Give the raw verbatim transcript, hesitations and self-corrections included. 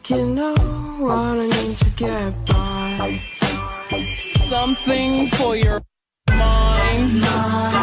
You know what I need to get by. Something for your mind.